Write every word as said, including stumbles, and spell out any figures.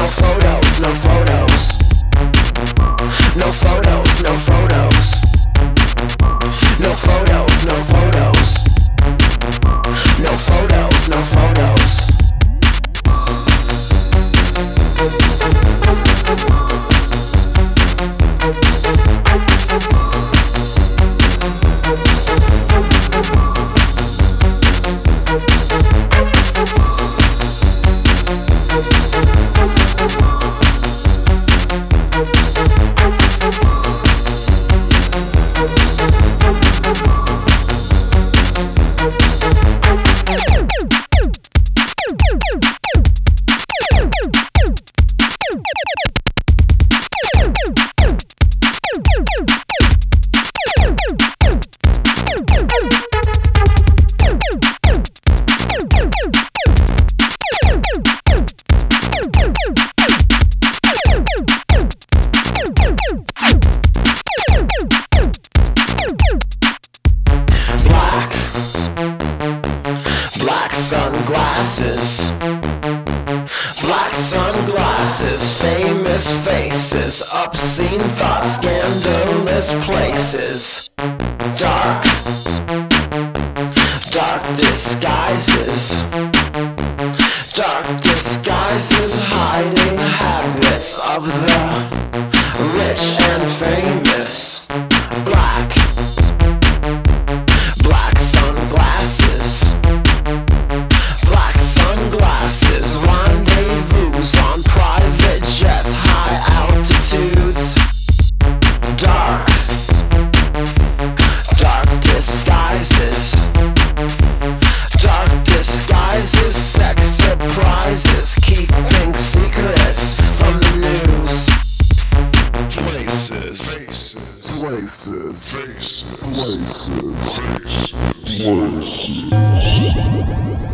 photos, no photos. No photos, no photos. No photos, no photos. No photos, no photos. Black sunglasses, black sunglasses, famous faces, obscene thoughts, scandalous places. Dark, dark disguises, dark disguises, hiding habits of the rich and famous. Black, black sunglasses, black sunglasses, rendezvous on private jets, high altitudes. Dark, dark disguises, dark disguises, sex surprises, keeping secrets from the news. Places, places, places, places, places, places, places.